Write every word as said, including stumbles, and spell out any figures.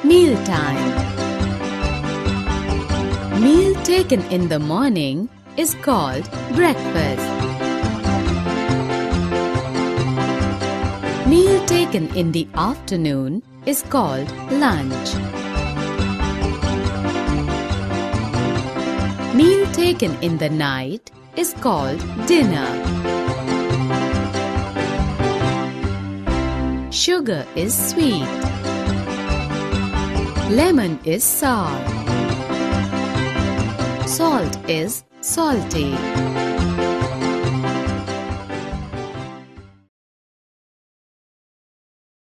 Mealtime. Meal taken in the morning is called breakfast. Meal taken in the afternoon is called lunch. Meal taken in the night is called dinner. Sugar is sweet. Lemon is sour. Salt is salty.